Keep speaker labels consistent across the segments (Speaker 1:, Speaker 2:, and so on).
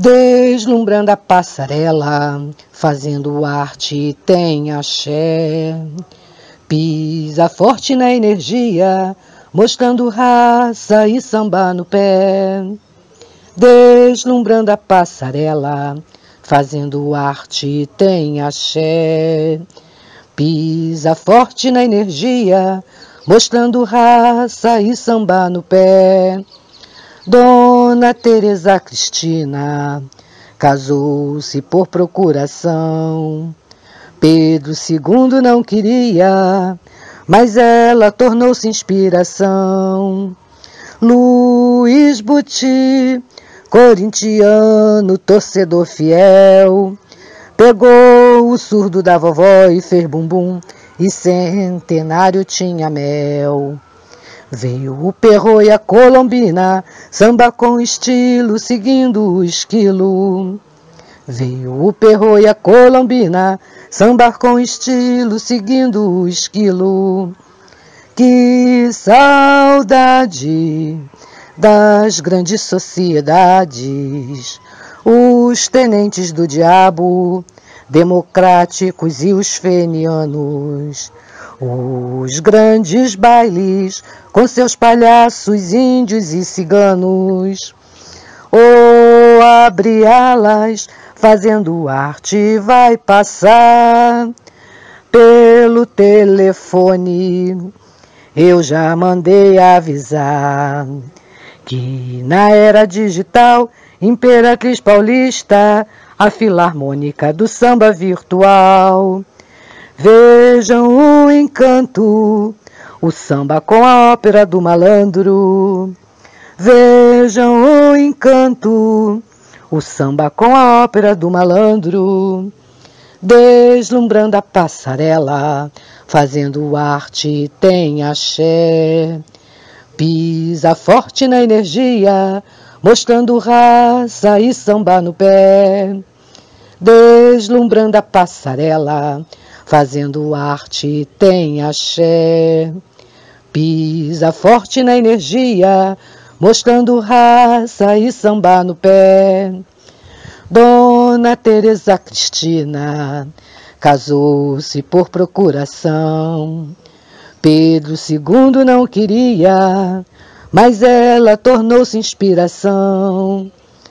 Speaker 1: Deslumbrando a passarela, fazendo arte tem axé. Pisa forte na energia, mostrando raça e samba no pé. Deslumbrando a passarela, fazendo arte tem axé. Pisa forte na energia, mostrando raça e samba no pé. Dona Teresa Cristina casou-se por procuração. Pedro II não queria, mas ela tornou-se inspiração. Luiz Buti, corintiano, torcedor fiel, pegou o surdo da vovó e fez bumbum, e Centenário tinha mel. Veio o perro e a colombina, samba com estilo, seguindo o esquilo. Veio o perro e a colombina, samba com estilo, seguindo o esquilo. Que saudade das grandes sociedades, os tenentes do diabo, democráticos e os fenianos. Os grandes bailes, com seus palhaços, índios e ciganos. Oh, abre alas, fazendo arte vai passar pelo telefone. Eu já mandei avisar que na era digital, Imperatriz Paulista, a Filarmônica do Samba Virtual. Vejam o encanto, o samba com a ópera do malandro. Vejam o encanto, o samba com a ópera do malandro. Deslumbrando a passarela, fazendo arte tem axé. Pisa forte na energia, mostrando raça e samba no pé. Deslumbrando a passarela, fazendo arte tem axé. Pisa forte na energia, mostrando raça e samba no pé. Dona Teresa Cristina casou-se por procuração. Pedro II não queria, mas ela tornou-se inspiração.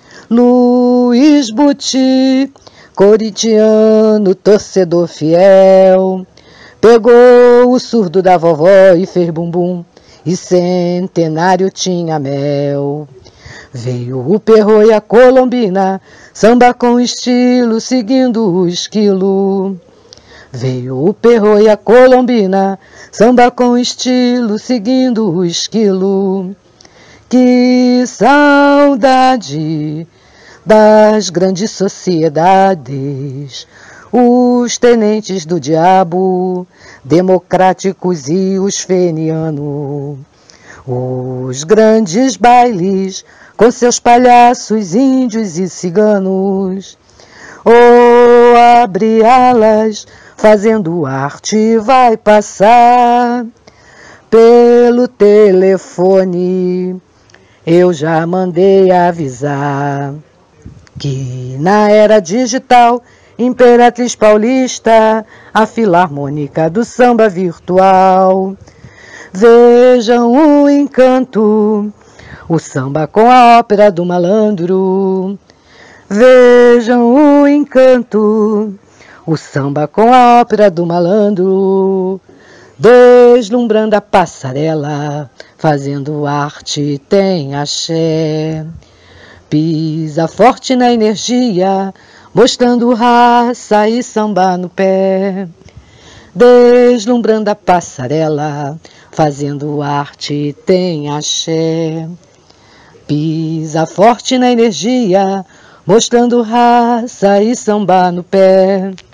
Speaker 1: Luiz Buti, corintiano, torcedor fiel, pegou o surdo da vovó e fez bumbum, e Centenário tinha mel. Veio o perro e a colombina, samba com estilo, seguindo o esquilo. Veio o perro e a colombina, samba com estilo, seguindo o esquilo. Que saudade das grandes sociedades, os tenentes do diabo, democráticos e os fenianos. Os grandes bailes, com seus palhaços, índios e ciganos. Oh, abre alas, fazendo arte vai passar pelo telefone. Eu já mandei avisar que na era digital, Imperatriz Paulista, a Filarmônica do Samba Virtual. Vejam o encanto, o samba com a ópera do malandro. Vejam o encanto, o samba com a ópera do malandro. Deslumbrando a passarela, fazendo arte tem axé. Pisa forte na energia, mostrando raça e samba no pé. Deslumbrando a passarela, fazendo arte tem axé. Pisa forte na energia, mostrando raça e samba no pé.